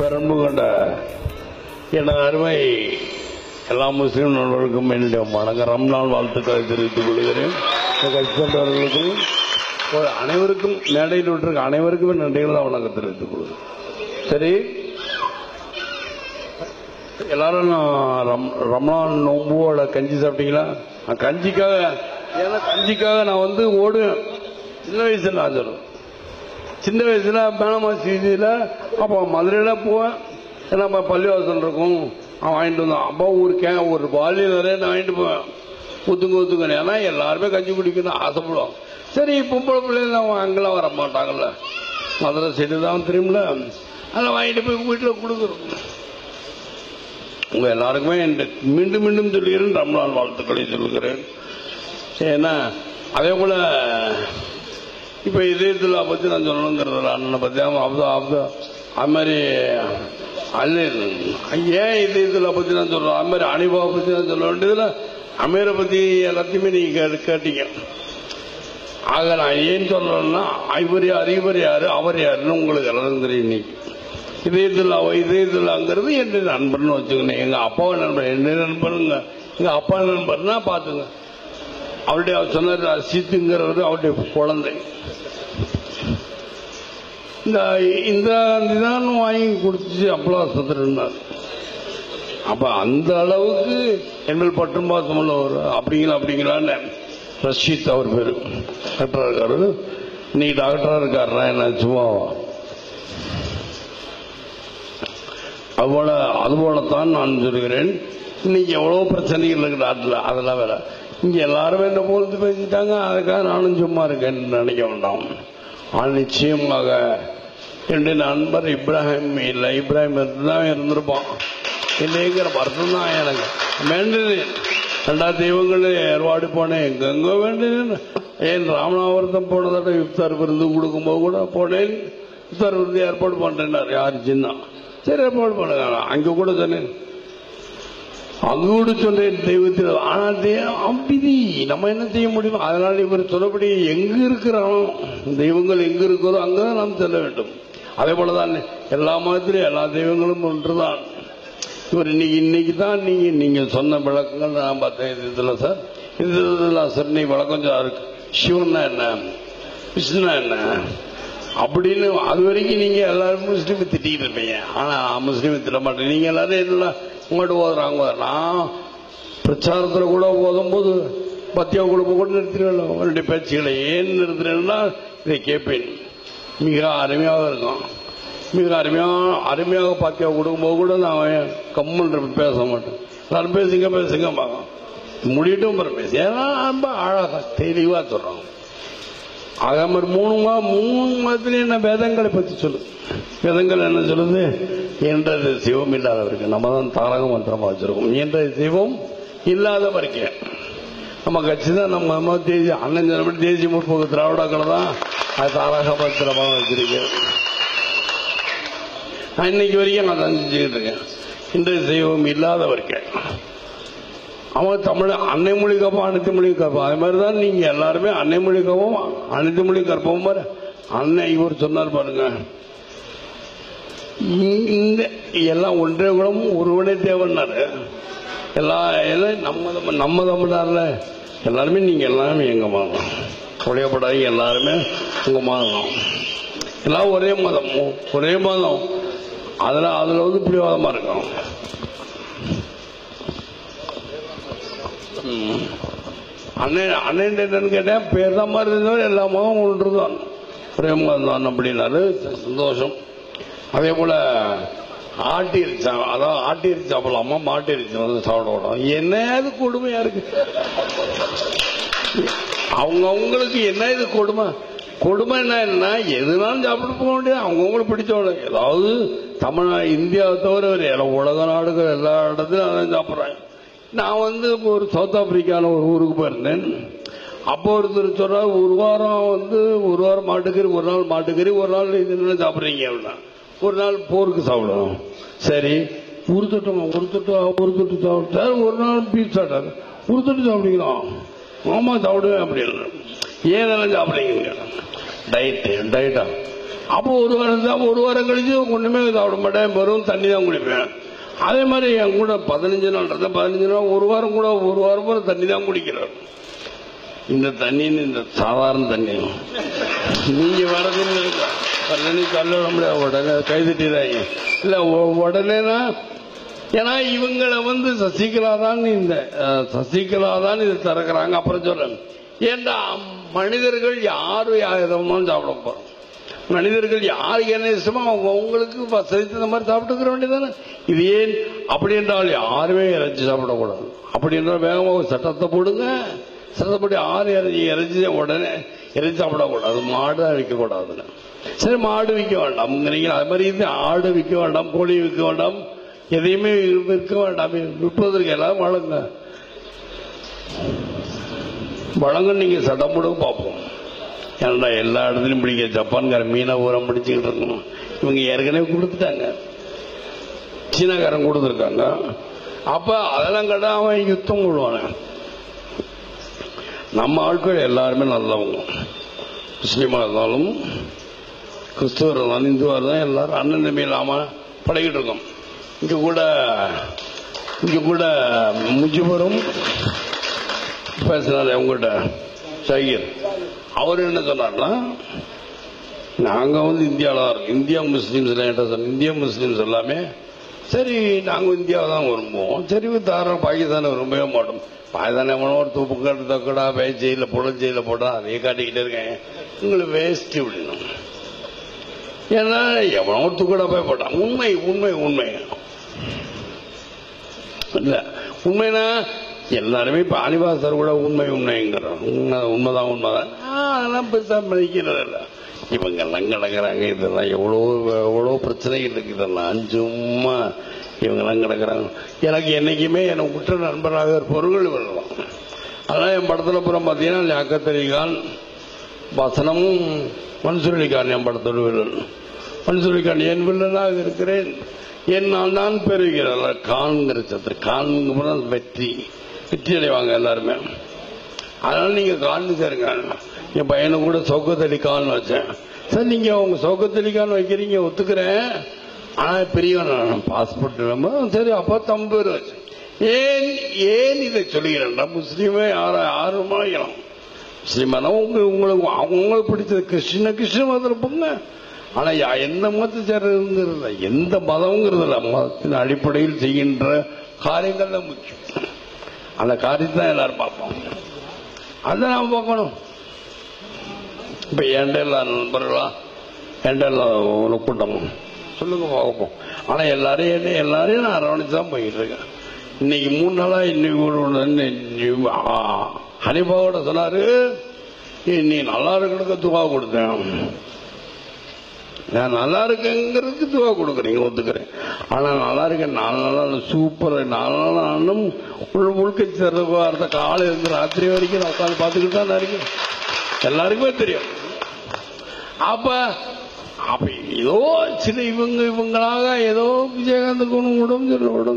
பேரன்பு கொண்ட எனது அருமை எல்லா முஸ்லீம் நண்பர்களுக்கும் என்னுடைய வணக்கம் ரம்ஜான் வாழ்த்துக்களை தெரிவித்துக் கொள்கிறேன். கட்சித்தவர்களுக்கும் அனைவருக்கும் மேடையில் விட்டிருக்க அனைவருக்குமே நன்றிகள் தான் வணக்கம் தெரிவித்துக் கொள்கிறேன். சரி, எல்லாரும் ரம்ஜான் நோம்போட கஞ்சி சாப்பிட்டீங்களா? கஞ்சிக்காக நான் வந்து ஓடுவேன். சின்ன வயசுல நான் சொல்றேன், சின்ன வயசுல மேனமா சீதியில அப்போ மதுரையில போவேன். நம்ம பள்ளிவாசல் இருக்கும், வாங்கிட்டு வந்தோம். அப்போ ஒரு பாலி நிறைய நான் வாங்கிட்டு போவேன். ஒத்துங்க ஏன்னா எல்லாருமே கஞ்சி குடிக்கணும் ஆசைப்படுவோம். சரி, பொம்பளை பிள்ளைங்க அங்கெல்லாம் வர மாட்டாங்கல்ல, மதுரை சைடு தான் தெரியுமில்ல, அதெல்லாம் வாங்கிட்டு போய் வீட்டில் கொடுக்குறோம். உங்க எல்லாருக்குமே மீண்டும் மீண்டும் சொல்லுகிறேன், ரம்ஜான் வாழ்த்துக்களை சொல்லுகிறேன். ஏன்னா அதே போல இப்ப இதயத்துல்லா பத்தி நான் சொல்லணுங்கிறதுல அண்ணனை பத்தி அது மாதிரி ஏன் இதயத்துல்லா பத்தி நான் சொல்றேன், அது மாதிரி அனிபா பத்தி நான் சொல்ல வேண்டியதுல அமீரை பத்தி எல்லாத்தையுமே நீங்க கேட்டீங்க. ஆக நான் ஏன் சொல்றேன்னா இவர் யாரு அவர் யாருன்னு உங்களுக்கு எல்லாரும் தெரியும். இன்னைக்கு இதயத்துல்லாங்கிறது என்னுடைய நண்பர்னு வச்சுக்கணும். எங்க அப்பாவை நண்பர், என்னுடைய நண்பருங்க. எங்க அப்பா நண்பர்னா பாத்துங்க. அவருடைய சொன்னார் அசித்துங்கிறது அவருடைய குழந்தை. இந்த தான் வாங்கி கொடுத்துச்சு அப்பலாசத்தினார். அப்ப அந்த அளவுக்கு எங்கள் பற்றும் பாசம் உள்ளவர். அப்படிங்களான்னு ரஷீத் அவர் பேரு டாக்டரா இருக்காரு. இன்னைக்கு டாக்டரா இருக்காருன்னா என்ன சும்மா. அதுபோலத்தான் நான் சொல்கிறேன். இன்னைக்கு எவ்வளவு பிரச்சனைகள் இருக்கு நாட்டில், அதெல்லாம் வேற. இங்க எல்லாரும் என்ன பொழுது பேசிட்டாங்க, அதுக்காக நானும் சும்மா இருக்கேன்னு நினைக்க வேண்டாம். நிச்சயமாக என்னுடைய நண்பர் இப்ராஹிம் இல்லை, இப்ராஹிம் தான் இருந்திருப்பான் இல்லைங்கிற வருத்தம் தான் எனக்கு. வேண்டினேன், 2 தெய்வங்கள் ஏற்பாடு போனேன், எங்கெங்கோ வேண்டினேன். ஏன் ராமநாதபுரத்தம் போனதாட்ட இஃப்தார் விருந்து கொடுக்கும்போது கூட போனேன். இஃப்தார் விருந்து ஏற்பாடு பண்றேன்னார். யாரு சின்ன, சரி ஏற்பாடு பண்ணுங்க. அங்க கூட சொன்னேன், அங்கு கூட சொன்னேன் தெய்வத்தில். ஆனா அம்பிதி நம்ம என்ன செய்ய முடியும்? அதனால இவர் சொல்லபடி எங்க இருக்கிறோம், தெய்வங்கள் எங்க இருக்கிறோ அங்கதான் நாம் செல்ல வேண்டும். அதே போலதான் எல்லா மதத்திலும் எல்லா தெய்வங்களும் ஒன்றுதான். இவர் இன்னைக்கு தான் நீங்க சொன்ன விளக்கங்கள் நான் பார்த்தேன். இதுல சார் இதுல சார் விளக்கம் இருக்கு. சிவன்னா என்ன, விஷ்ணுனா என்ன அப்படின்னு அது வரைக்கும் நீங்க எல்லாரும் முஸ்லீம் திட்டிட்டு இருப்பீங்க. ஆனா முஸ்லீம் திட்ட மாட்டேன். நீங்க எல்லாரும் எல்லாம் உங்கள்கிட்ட ஓதுறாங்க. நான் பிரச்சாரத்துல கூட ஓதும் போது பத்தியா குழுப்ப கூட நிறுத்திடுவேன். அவருடைய பேச்சுகளை ஏன் நிறுத்துறேன்னா இதை கேட்பேன். மிக அருமையாக இருக்கும். மிக அருமையாக பாத்தியா கொடுக்கும்போது கூட நான் கம்மல் பேச மாட்டேன். எல்லாரும் பேசுங்க முடியட்டும் பேச. ஏன்னா ரொம்ப அழகா தெளிவா சொல்றோம். அதே மாதிரி 3 மதத்திலே என்ன வேதங்களை பத்தி சொல்லு. வேதங்கள் என்ன சொல்லுது? என்றது சிவம் இல்லாதவருக்கு நம்ம தான் தாரக மந்திரமா வச்சிருக்கோம். என்ற சிவம் இல்லாதவருக்கு நம்ம கட்சி தான் நம்ம தேசிய அண்ணன் சொன்னபடி தேசிய முற்போக்கு திராவிடக்களை தான் அது தாரக மந்திரமா வச்சிருக்கேன். நான் இன்னைக்கு வரைக்கும் நான் செஞ்சுக்கிட்டு இருக்கேன். இன்றைய தெய்வம் இல்லாதவருக்கு அவன் தமிழ் அன்னை மொழி கற்போம் அனைத்து மொழி கற்போம். அது மாதிரிதான் நீங்க எல்லாருமே அன்னை மொழி கற்போம் அனைத்து மொழி கற்போம். அன்னை இவர் சொன்னார் பாருங்க, இந்த எல்லாம் ஒன்றே குலம் ஒருவனே தேவன்னாரு. நம்ம தமிழ்நாடுல எல்லாருமே நீங்க எல்லாருமே எங்க மதம் உடையப்படாது. எல்லாருமே உங்க மதம் எல்லாம் ஒரே மதம். அதுல வந்து பிடிவாதமா இருக்கும். அண்ணன் என்னன்னு கேட்டேன், பேர் தான் மாதிரி இருந்தவர் எல்லா மதம் ஒன்றுதான், ஒரே மதம் தான் அப்படின்னாரு. சந்தோஷம். அதே போல ஆட்டி இறைச்சி சாப்பிடலாமா, மாட்டு இறைச்சி வந்து சாப்பிடக்கூடாது. என்ன இது கொடுமையா இருக்கு. அவங்களுக்கு என்ன இது கொடுமை என்ன எதுனாலும் சாப்பிட்டு போக வேண்டியது. அவங்கவுங்களுக்கு பிடிச்சவங்க ஏதாவது இந்தியாவை தவிர உலக நாடுகள் எல்லா இடத்துலையும் அதான் சாப்பிட்றாங்க. நான் வந்து ஒரு சவுத் ஆப்பிரிக்கான ஒரு ஊருக்கு போயிருந்தேன். அப்போ ஒருத்தர் சொல்றாரு, ஒரு வாரம் மாட்டுக்கறி, ஒரு நாள் மாட்டுக்கறி, ஒரு நாள் இது சாப்பிட்றீங்க அப்படின்னா, ஒரு நாள் போருக்கு சாப்பிடணும். சரி, ஒரு தொட்டு சாப்பிட்டாரு. ஒரு நாள் பீஃப் சாப்பிட்டாரு. ஒரு தொட்டு சாப்பிடுங்களா? ஆமா சாப்பிடுவேன் அப்படின்னு. ஏன் சாப்பிடுறீங்க? டயட்டா அப்போ ஒரு வாரம் தான், ஒரு வாரம் கழிச்சு ஒண்ணுமே சாப்பிட மாட்டேன், வெறும் தண்ணி தான் குடிப்பேன். அதே மாதிரி என் கூட 15 நாள் 15 நாள் ஒரு வாரம் கூட ஒரு வாரம் கூட தண்ணி தான் குடிக்கிறார். இந்த தண்ணின்னு இந்த சாதாரண தண்ணி நீங்க வரதுன்னு தண்ணி தள்ள முடியாது, உடனே கைதட்டிடாங்க இல்ல உடனேனா. ஏன்னா இவங்களை சசிகலா தான் இதை திறக்கிறாங்க. அப்புறம் சொல்றேன், ஏண்டா மனிதர்கள் யாரு எதமாலும் சாப்பிட போறோம், மனிதர்கள் யாருக்கு என்ன இஷ்டமோ அவங்களுக்கு வசதித்த மாதிரி சாப்பிட்டுக்கிற வேண்டியதானே. இது ஏன் அப்படி என்றால் யாருமே இறைச்சி சாப்பிடக்கூடாது. அப்படி என்றால் வேகமாக சட்டத்தை போடுங்க, சட்டப்படி ஆறு இறைச்சி உடனே இறைச்சி சாப்பிடக்கூடாது, மாடு விற்கக்கூடாதுன்னு. சரி, மாடு விற்க வேண்டாம், அது மாதிரி ஆடு விற்க வேண்டாம், கோழி விற்க வேண்டாம், எதையுமே விற்க வேண்டாம். விற்பதற்கு எல்லாம் வழங்க நீங்க சட்டம் போட பார்ப்போம். ஏன்னா எல்லா இடத்துலையும் பிடிக்க ஜப்பான்கார மீனை ஊரம் பிடிச்சுக்கிட்டு இருக்கணும். இவங்க ஏற்கனவே கொடுத்துட்டாங்க, சீனாக்காரன் கொடுத்துருக்காங்க. அப்ப அதெல்லாம் கேட்டா அவன் யுத்தம் போடுவானே. நம்ம ஆட்கள் எல்லாருமே நல்லவங்க, முஸ்லீமா இருந்தாலும் கிறிஸ்துவர் இருந்தாலும் இந்துவா இருந்தாலும் எல்லாரும் அண்ணன் தம்பி இல்லாம பழகிட்டு இருக்கோம். இங்க கூட முஜிபரும் பேசினாரு அவங்ககிட்ட ஷகீர். அவர் என்ன சொன்னார்னா, நாங்க இந்தியாவில் தான் இருக்கோம், இந்தியா முஸ்லீம்ஸ் இந்தியா முஸ்லீம்ஸ் எல்லாமே சரி நாங்க இந்தியாவை தான் விரும்புவோம், சரி தாராளம் பாகிஸ்தானை விரும்பவே மாட்டோம். பாகிஸ்தான எவனோ ஒரு துப்பு கட்டு தக்கடா ஜெயில போட்டா அதையே காட்டிக்கிட்டே இருக்கேன், உங்களுக்கு வேஸ்ட் விடணும். ஏன்னா எவனோ துக்கடா போய் போட்டான். உண்மை உண்மை உண்மை இல்ல, உண்மைனா எல்லாருமே இப்ப அனிவாசர் கூட உண்மைங்கிறோம். உண்மைதான் அதெல்லாம் பெருசா மதிக்கிறது இல்ல. இவங்க எல்லாம் கிடக்குறாங்க, இதெல்லாம் எவ்வளவு பிரச்சனைகள் இருக்கு, இதெல்லாம் சும்மா இவங்க எல்லாம் கிடக்குறாங்க. எனக்கு என்னைக்குமே எனக்கு உற்ற நண்பராக இருப்பவர்கள் வரலாம். அதெல்லாம் என் படத்துல புறம் பார்த்தீங்கன்னா லியாக்கத் அலி கான் வசனமும் மன்சூர் அலி கான் என் படத்தோட வில்லன். மன்சூர் அலி கான் என் வில்லனாக இருக்கிறேன், என்னால் நான் பெறுகிறார் கான்கிற சத்து கான் வெற்றி அடைவாங்க எல்லாருமே. அதனால நீங்க கான் சேருங்க. என் பையனை கூட சௌகத் அலி கான் வச்சேன். சார் நீங்க உங்க சௌகத் அலி கான் வைக்கிறீங்க, ஒத்துக்கிறேன், ஆனா பெரிய பாஸ்போர்ட் சரி அப்ப தம்பு பேர் வச்சு. ஏன் இதை சொல்லுகிறேன்டா, முஸ்லீமே யாரும் முஸ்லீமான உங்களுக்கு பிடிச்சது கிறிஸ்டின மதத்தில் போங்க. ஆனா எந்த மதத்தை சேர்றதுங்கிறது எந்த மதம்ங்கிறது இல்ல, மதத்தின் அடிப்படையில் செய்கின்ற காரியங்கள் தான் முக்கியம். அந்த காரியத்தை தான் எல்லாரும் பார்ப்போம், அதை நாம் பார்க்கணும். இப்ப என்கிட்ட நண்பர்களா என்கிட்ட கூட்டமும் சொல்லுங்க பார்ப்போம். ஆனா எல்லாரையும் நான் அரவணைச்சு தான் போயிட்டு இருக்கேன். இன்னைக்கு 3 நாளா இன்னைக்கு ஹனிபாவோட சொன்னாரு, நீ நல்லா இருக்கிறதுக்கு துவா கொடுத்தேன், நான் நல்லா இருக்கேங்கிறதுக்கு துவா கொடுக்குறீங்க, ஒத்துக்கிறேன். ஆனா நல்லா இருக்கேன் 4 நாளா சூப்பர், 4 நாளும் முழுக்க சிறந்த காலை இருந்து ராத்திரி வரைக்கும் நான் உட்காந்து பார்த்துக்கிட்டு தான் இருக்கேன், எல்லாருக்குமே தெரியும். அப்ப ஏதோ சில இவங்களாக ஏதோ விஜயகாந்துக்கு உடம்பு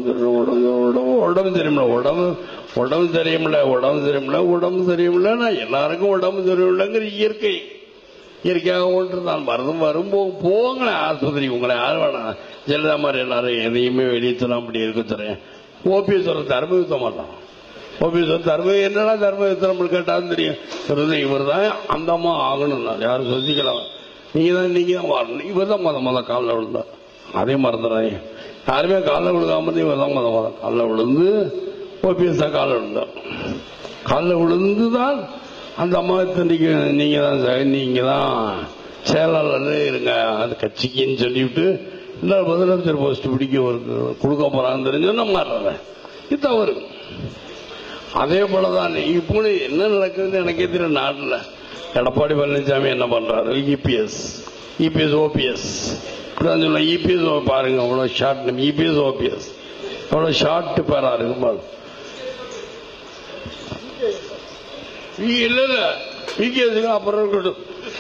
தெரியுமில்ல, நான் எல்லாருக்கும் உடம்பு தெரியுமில்லைங்கிற இயற்கையாக ஒன்று தான் வரும்போது போங்களேன் ஆஸ்பத்திரி, உங்களை யாரும் வேணாம் ஜெயலலிதா மாதிரி எல்லாரும் எதையுமே வெளியே சொல்ல அப்படி இருக்க சொல்றேன். ஓபிஎஸ் ஒரு தர்ம யுத்தம் பண்ணலாம், ஓபிஎஸ் ஒரு தர்ம என்னன்னா தர்ம யுத்தம் நம்மளுக்கு கேட்டாலும் தெரியும். இவர் தான் அந்த அம்மா ஆகணும், யாரும் சொல்லிக்கலாம், நீங்க தான் வரணும். இவர் தான் மொத காலில் விழுந்தா, அதே மறந்துடாங்க, யாருமே காலில் விழுகாம இவர் தான் மொத காலில் விழுந்து ஓபிஎஸ் தான் காலில் விழுந்தார். காலில் விழுந்துதான் அந்த அம்மா நீங்க தான் செயலாளர் இருங்க அந்த கட்சிக்குன்னு சொல்லிவிட்டு இந்த முதலமைச்சர் போஸ்ட் பிடிக்க கொடுக்க போறான்னு தெரிஞ்சு மாறுறேன். இது தவறு. அதே போலதான் இப்போ என்ன நடக்குதுன்னு எனக்கே தெரியும். நாட்டில் எடப்பாடி பழனிசாமி என்ன பண்றாரு, இபிஎஸ் ஓபிஎஸ் இபிஎஸ் பாருங்க, அவ்வளவு ஷார்ட் இபிஎஸ் ஓபிஎஸ் அவ்வளவு ஷார்ட் பேரா இருக்கு. இல்ல விகேஸுக்கு அப்புறம் இருக்கட்டும்,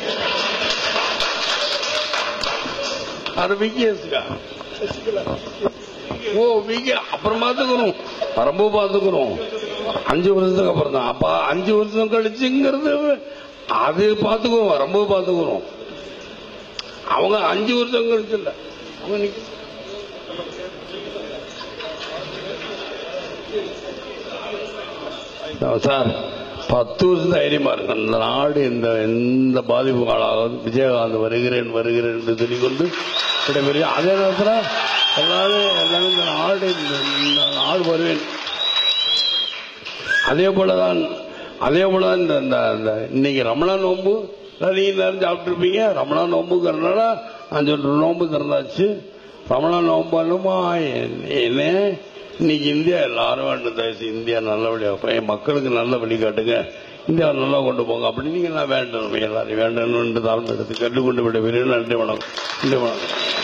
அது விகேஸுக்கா அப்புறம் பாத்துக்கணும், ரொம்ப பாத்துக்கணும். 5 வருஷத்துக்கு அப்புறம் தான். அப்ப 5 வருஷம் கழிச்சுங்கிறது அது பாத்துக்குவோம், ரொம்ப பாத்துக்கிறோம். அவங்க 5 வருஷம் கழிச்சு இல்ல அவங்க சார் 10 வருஷம் தைரியமா இருக்கு. இந்த நாடு எந்த பாதிப்பு ஆளாவது விஜயகாந்த் வருகிறேன் என்று சொல்லிக்கொண்டு விடைபெறும். அதே நேரத்தில் எல்லாரும் இந்த நாடு வருவேன். அதே போலதான் இன்னைக்கு ரமணான் நோம்பு நீங்க எல்லாரும் சாப்பிட்டு இருப்பீங்க. ரமணான் நோம்புங்கிறதுனால நான் சொல்ற நோம்பு திறந்தாச்சு. ரமணான் நோம்பாலுமா என்ன இன்னைக்கு இந்தியா எல்லாரும் வேண்டும். இந்தியா நல்லபடியா மக்களுக்கு நல்ல வழி காட்டுங்க, இந்தியா நல்லா கொண்டு போங்க அப்படின்னு நீங்க எல்லாம் வேண்டும். எல்லாரையும் வேண்டும் என்று தாழ்ந்து எடுத்து கண்டுகொண்டு விட நன்றி வணக்கம்.